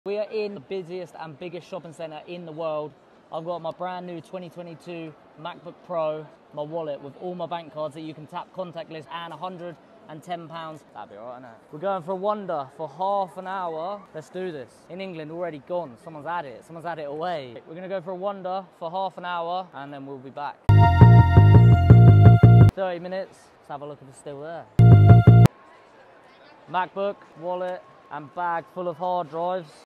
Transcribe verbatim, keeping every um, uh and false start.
We are in the busiest and biggest shopping centre in the world. I've got my brand new twenty twenty-two MacBook Pro, my wallet with all my bank cards that you can tap contactless, and one hundred and ten pounds. That'd be alright, innit? We're going for a wander for half an hour. Let's do this. In England, already gone. Someone's had it. Someone's had it away. We're gonna go for a wander for half an hour and then we'll be back. thirty minutes. Let's have a look if it's still there. MacBook, wallet, and bag full of hard drives.